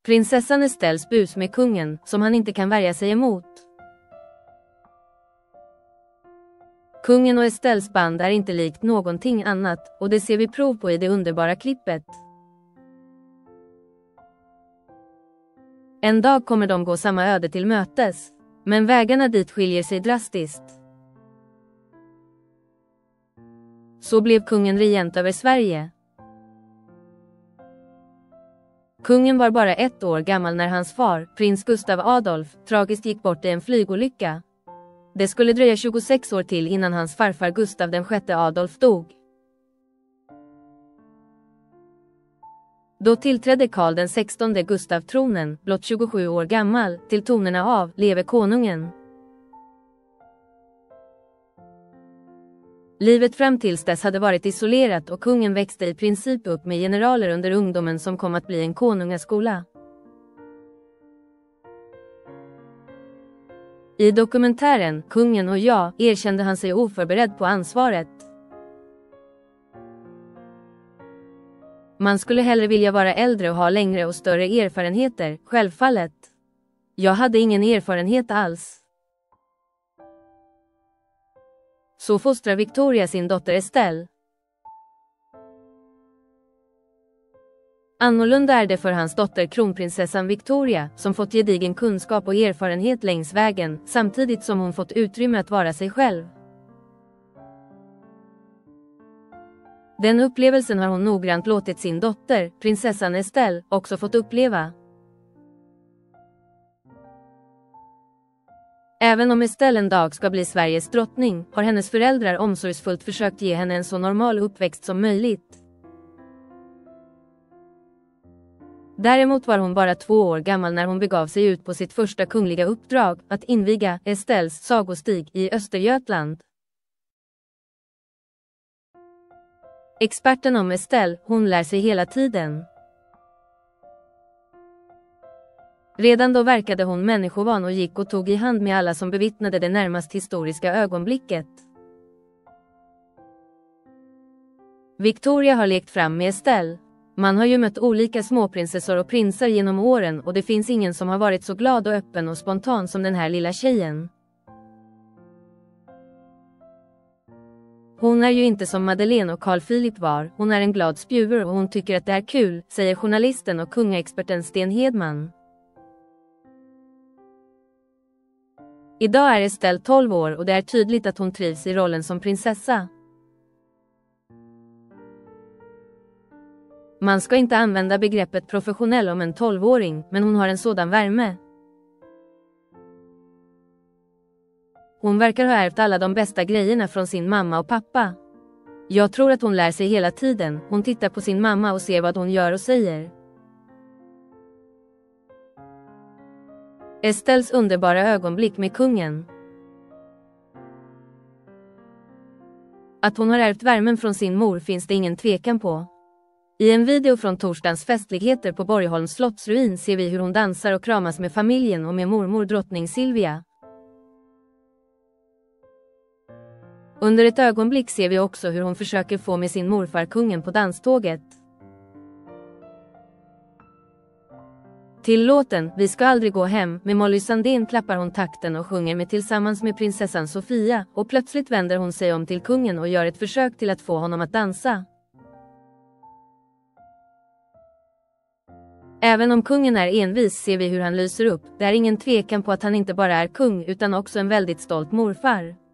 Prinsessan Estelles bus med kungen, som han inte kan värja sig emot. Kungen och Estelles band är inte likt någonting annat, och det ser vi prov på i det underbara klippet. En dag kommer de gå samma öde till mötes, men vägarna dit skiljer sig drastiskt. Så blev kungen regent över Sverige. Kungen var bara 1 år gammal när hans far, prins Gustav Adolf, tragiskt gick bort i en flygolycka. Det skulle dröja 26 år till innan hans farfar Gustav VI Adolf dog. Då tillträdde Karl XVI Gustav tronen, blott 27 år gammal, till tonerna av "Leve konungen". Livet fram tills dess hade varit isolerat och kungen växte i princip upp med generaler under ungdomen som kom att bli en konungaskola. I dokumentären "Kungen och jag" erkände han sig oförberedd på ansvaret. Man skulle hellre vilja vara äldre och ha längre och större erfarenheter, självfallet. Jag hade ingen erfarenhet alls. Så fostrar Victoria sin dotter Estelle. Annorlunda är det för hans dotter kronprinsessan Victoria, som fått gedigen kunskap och erfarenhet längs vägen, samtidigt som hon fått utrymme att vara sig själv. Den upplevelsen har hon noggrant låtit sin dotter, prinsessan Estelle, också fått uppleva. Även om Estelle en dag ska bli Sveriges drottning, har hennes föräldrar omsorgsfullt försökt ge henne en så normal uppväxt som möjligt. Däremot var hon bara 2 år gammal när hon begav sig ut på sitt första kungliga uppdrag, att inviga Estelles sagostig i Östergötland. Experten om Estelle, hon lär sig hela tiden. Redan då verkade hon människovan och gick och tog i hand med alla som bevittnade det närmast historiska ögonblicket. Victoria har lekt fram med Estelle. Man har ju mött olika småprinsessor och prinsar genom åren och det finns ingen som har varit så glad och öppen och spontan som den här lilla tjejen. Hon är ju inte som Madeleine och Carl Philip var, hon är en glad spjuver och hon tycker att det är kul, säger journalisten och kungaexperten Sten Hedman. Idag är Estelle 12 år och det är tydligt att hon trivs i rollen som prinsessa. Man ska inte använda begreppet professionell om en 12-åring, men hon har en sådan värme. Hon verkar ha ärvt alla de bästa grejerna från sin mamma och pappa. Jag tror att hon lär sig hela tiden, hon tittar på sin mamma och ser vad hon gör och säger. Estelles underbara ögonblick med kungen. Att hon har ärvt värmen från sin mor finns det ingen tvekan på. I en video från torsdagens festligheter på Borgholms slottsruin ser vi hur hon dansar och kramas med familjen och med mormor drottning Silvia. Under ett ögonblick ser vi också hur hon försöker få med sin morfar kungen på danståget. Till låten "Vi ska aldrig gå hem" med Molly Sandén klappar hon takten och sjunger med tillsammans med prinsessan Sofia, och plötsligt vänder hon sig om till kungen och gör ett försök till att få honom att dansa. Även om kungen är envis ser vi hur han lyser upp, det är ingen tvekan på att han inte bara är kung utan också en väldigt stolt morfar.